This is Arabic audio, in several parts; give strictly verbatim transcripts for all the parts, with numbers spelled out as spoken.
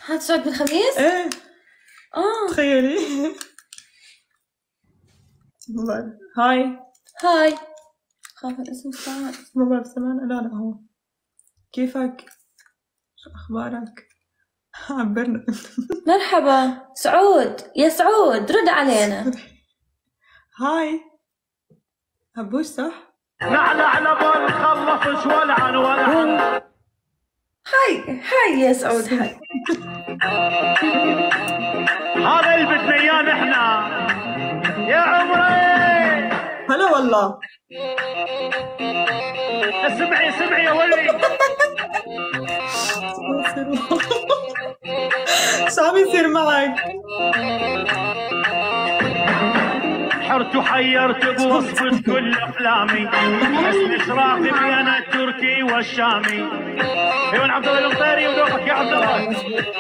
هتصعد بالخميس؟ ايه اه تخيلي. هاي هاي. خاف الاسم صعب. ما بعرف سمعنا. لا لا هو كيفك؟ شو اخبارك؟ عبرنا. مرحبا سعود، يا سعود رد علينا. هاي هبوش صح؟ نحن بول خلص ولعن ولعن. هاي هاي يا سعود هاي. هذا اللي بدنا اياه نحن يا عمري. هلا والله. اسمعي اسمعي يا ولي. شو عم يصير معك؟ حرت وحيرت بوصفة كل افلامي، حسن اشراقي بين التركي والشامي. ايوه عبد الله المطيري ودوقك يا عبد الله.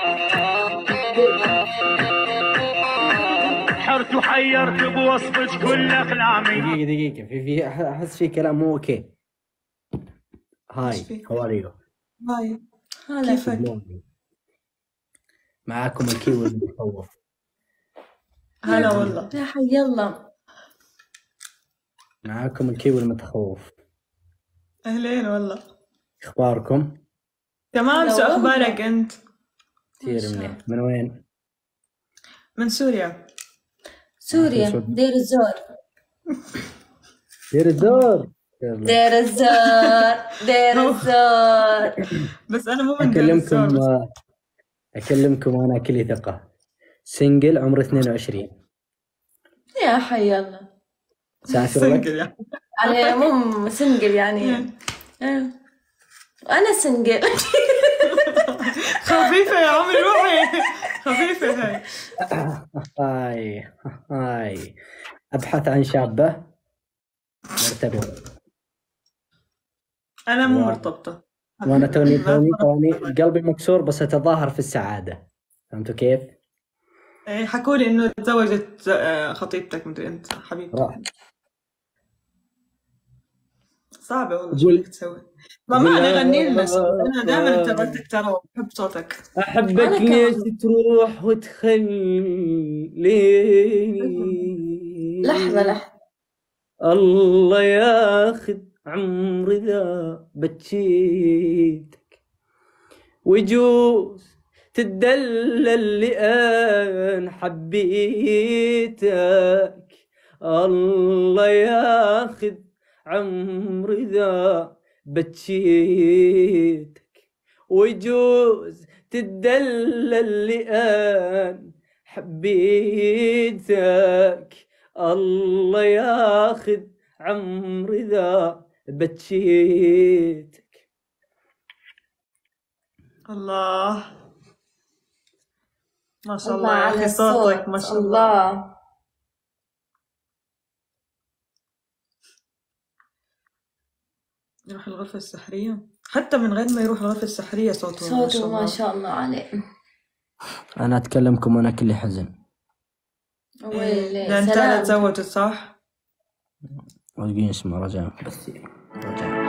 حرت وحيرت بوصفة كل افلامي. دقيقة دقيقة في في احس في كلام مو اوكي. هاي هاو ار يو؟ هاي هلا كيفك؟ معاكم الكيوي المخوف. هلا والله. يا حي الله. معاكم الكيوي المتخوف. اهلين والله. اخباركم؟ تمام. هلا شو والله. اخبارك انت؟ كثير منيح. من وين؟ من سوريا. سوريا دير الزور. دير الزور. دير الزور دير الزور. بس انا مو من دير الزور. اكلمكم اكلمكم وانا كلي ثقة. سنجل عمري اثنين وعشرين. يا حي الله. سافر سنجل لك؟ يعني. يعني مو سنجل يعني. إيه. وانا سنجل. خفيفة يا عمري روحي. خفيفة هاي. هاي هاي ابحث عن شابة مرتبطة. انا مو و- مرتبطة. وانا توني توني توني قلبي مكسور بس اتظاهر في السعادة. فهمتوا كيف؟ ايه حكوا لي انه تزوجت آه، خطيبتك مدري انت حبيبتك. راح صعبة والله. شو قول- بدك تسوي؟ ماما قول- انا غني لنا شو. انا دائما اتبعتك ترى وبحب صوتك. احبك أنا ليش كمان. تروح وتخليني. لحظة لحظة. الله ياخذ عمري ذا بتشيتك ويجوز تدلل لأن حبيتك. الله ياخذ عمري ذا بتشيتك ويجوز تدلل لأن حبيتك. الله ياخذ عمري ذا بتشيتك. الله ما شاء الله الله يا على اخي صوتك الصوت. ما شاء الله. الله. يروح الغرفة السحرية حتى من غير ما يروح الغرفة السحرية صوته ما شاء صوته ما الله. شاء الله عليه. أنا أتكلمكم وأنا كلي حزن. ويلي ده انت سلام. تزوجت صح؟ ودقيقة اسمه رجاء بس رجاء.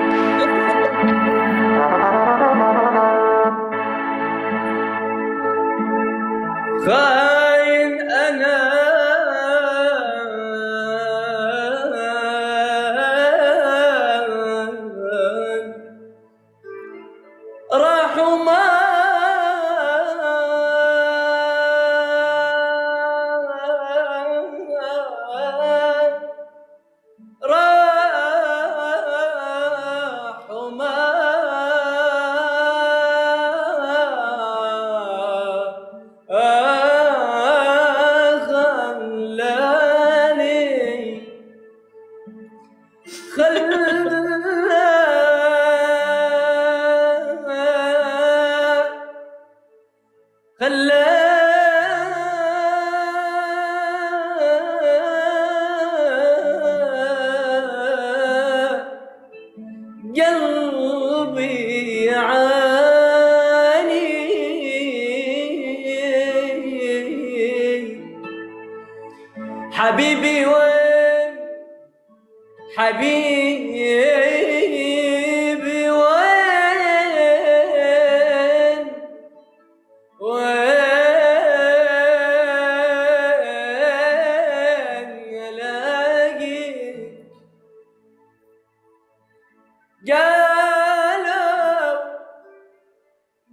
خاين أنا راحوا ما راحوا ما خلاني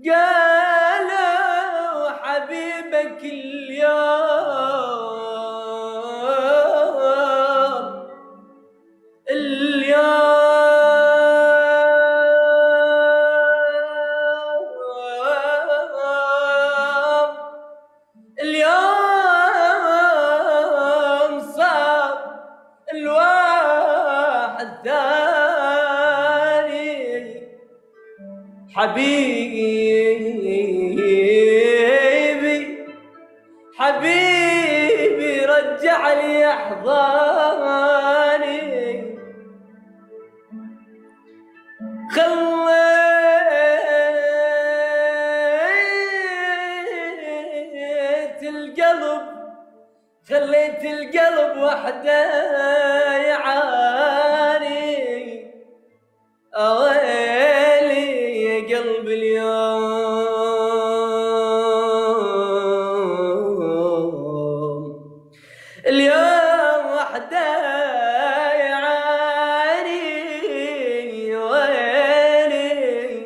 قالوا حبيبك اليوم اليوم اليوم صار الواحد ثاني حبيبي حبيبي رجع لي احضاني خليت القلب خليت القلب وحده يعاني اويلي يا قلب اليوم اليوم وحده يعاني ويلي.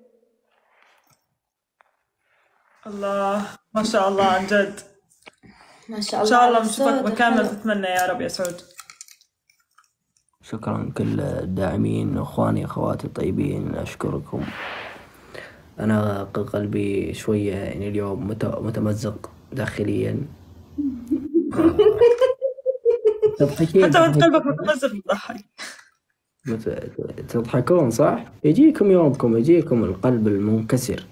الله ما شاء الله عن جد. ما شاء ان الله شاء الله على نشوفك الصوت مكان ما الحلو. تتمنى يا رب يا سعود. شكرا كل الداعمين اخواني اخواتي الطيبين اشكركم. انا قلبي شويه يعني اليوم مت- متمزق داخليا. تضحكين حتى وانت قلبك متمزق بتضحك. مت- تضحكون صح؟ يجيكم يومكم يجيكم القلب المنكسر.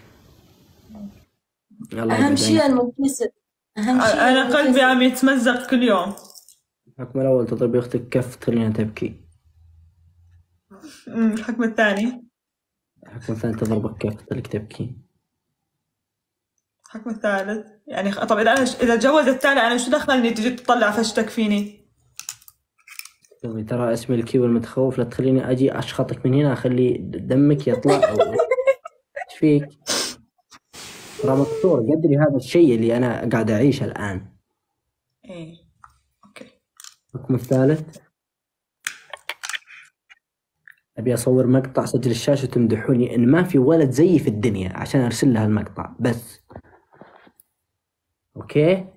الله أهم يبعد شيء عنكم. المنكسر، أهم شيء انا قلبي المنكسر. عم يتمزق كل يوم. الحكم الاول تضرب اختك كف تخليها تبكي. أمم، الحكم الثاني الحكم الثاني تضربك كف تخليك تبكي. الحكم الثالث يعني خ- طب اذا انا اذا تجوز الثاني انا شو دخلني تجي تطلع فشتك فيني؟ تقولي ترى اسمي الكيو المتخوف لا تخليني اجي اشخطك من هنا اخلي دمك يطلع. أو- ايش فيك؟ ترى مكسور قدري هذا الشيء اللي انا قاعد اعيشه الان. ايه اوكي. الحكم الثالث ابي اصور مقطع سجل الشاشه وتمدحوني ان ما في ولد زيي في الدنيا عشان ارسل لها المقطع بس. اوكي؟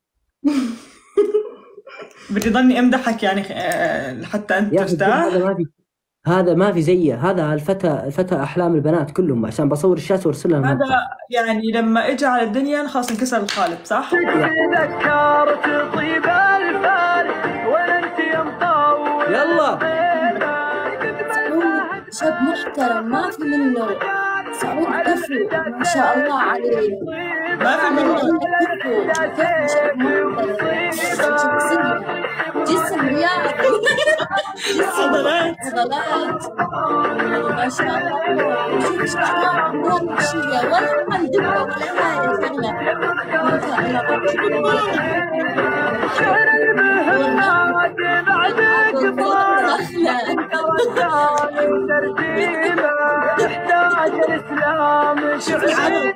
بدي ضلني امدحك يعني آه، حتى انت يا اخي ترتاح. هذا ما في هذا ما في زيه. هذا الفتى الفتى احلام البنات كلهم عشان بصور الشاشه وارسل لها هذا المقطع. يعني لما اجى على الدنيا خلاص انكسر القالب صح؟ تذكرت طيب الفال ولا انت يا مطول يلا سعود شاب محترم ما في منه. سعود كفو ما شاء الله عليه. ما في منه. كفو كفو شاب محترم. شخصية جسم رياضي جسم عضلات. عضلات ما شاء الله. شوف شعرها أمور وشية ولا عن دبة ولا حاجة شغلة ما شاء الله. يحتاج الاسلام شعري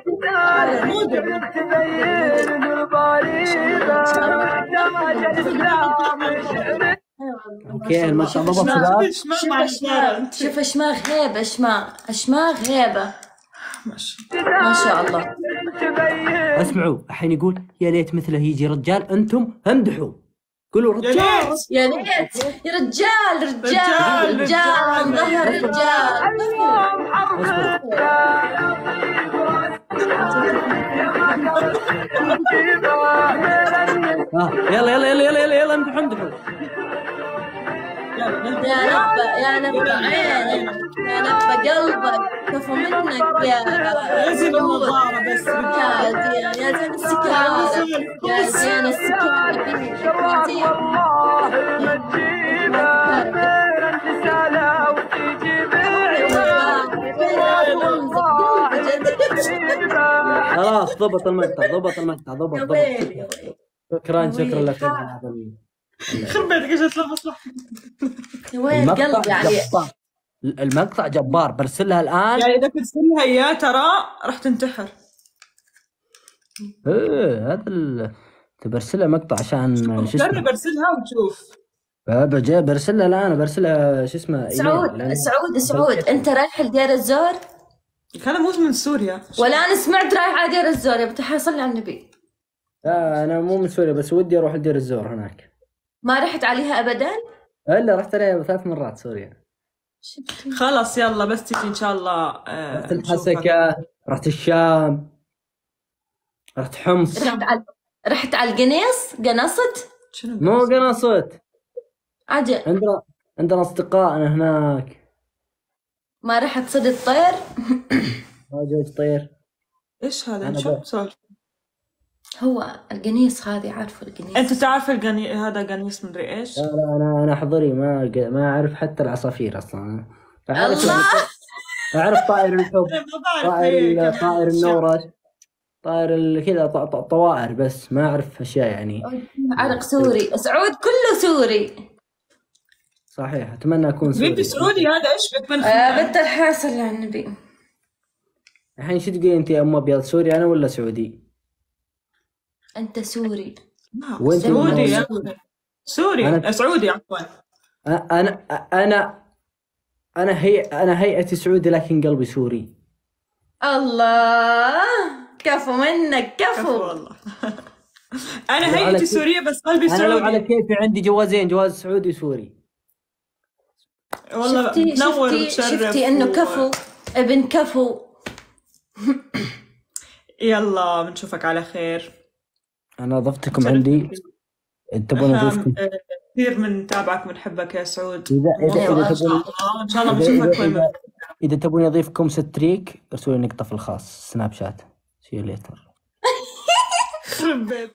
تبين البريده يحتاج الاسلام شعري. اوكي المقطع ضبط شباب. شماغ مع الشمال. شوف اشماغ هيبة اشماغ اشماغ هيبة ماشي. ما شاء الله. اسمعوا الحين يقول يا ليت مثله يجي رجال. انتم امدحوا قولوا يا رجال. ليت. يا ليت يا رجال رجال رجال، رجال عن ظهر رجال. رجال. آه. يلا يلا يلا يلا يلا يلا امدحوا امدحوا. يا نبى يا نبى عينك يا نبى قلبك كفو منك يا يا زين النظارة بس يا زين يا زين السكارة يا زين السكارة بنتي. خلاص ضبط المقطع ضبط المقطع ضبط يا ضبط. ويلي يا ويلي شكرا يا شكرا ويلي. لك على هذا ال- يخرب بيتك ايش تلبس لحظة. يا ويل المقطع قلبي عليه. جبار. المقطع جبار برسلها الان. يعني اذا كنت تسلها اياه ترى راح تنتحر. ايه هذا ال... تبرسلها مقطع عشان شو جرب اسمه. ارسلها وتشوف. بجي برسلها الان برسلها شو اسمه. سعود إيميل، لأن- سعود سعود انت رايح لدير الزور؟ هذا مو من سوريا. ولا انا سمعت رايح على دير الزور، بتحي صلي على النبي. لا انا مو من سوريا بس ودي اروح لدير الزور هناك. ما رحت عليها ابدا؟ الا رحت عليها ثلاث مرات سوريا. خلاص يلا بس تيجي ان شاء الله. آه رحت الحسكة، رحت الشام، رحت حمص. رحت على رحت على القنيص، قنصت؟ مو قناصت. عجل. عندنا عندنا اصدقائنا هناك. ما رحت صيد الطير؟ ما جوج طير. ايش هذا؟ أنا شو ب- سولف؟ هو القنيص هذه، عارفه القنيص؟ انت تعرف القني... هذا قنيص مدري ايش؟ لا لا انا انا حضري ما ق- ما اعرف حتى العصافير اصلا. اعرف الله. اعرف طائر الحب، ما بعرف طائر هي ال- كمان طائر أشياء. النورش، طائر ال- كذا ط- ط- طوائر، بس ما اعرف اشياء يعني. عرق سوري، سعود كله سوري. صحيح اتمنى اكون سوري. بنتي سعودي هذا ايش بك من آه بنت الحاصل على النبي. الحين شو تقولي انت يا ام ابيض، سوري انا ولا سعودي؟ انت سوري. وانت سعودي من- يا أخي. سوري أنا- سعودي عفوا. انا انا انا هي انا هيئتي سعودي لكن قلبي سوري. الله، كفو منك عفوا كفو. والله. انا لو على هيئتي كيف- سورية بس قلبي انا لو على سعودي. كيفي عندي جوازين، جواز سعودي وسوري. والله شفتي تنور شفتي وتشرف شفتي انه و- كفو، ابن كفو. يلا بنشوفك على خير. انا ضفتكم عندي، تبون اضيفكم؟ إحنا، آه، كثير بنتابعك بنحبك يا سعود. اذا اذا والله اذا ان شاء تبون الله ان شاء الله إذا, بنشوفك إذا, وين ما إذا, إذا تبون يضيفكم ستريك ارسلوا لي نقطة في الخاص سناب شات. سي يو ليتر. تخرب بيت.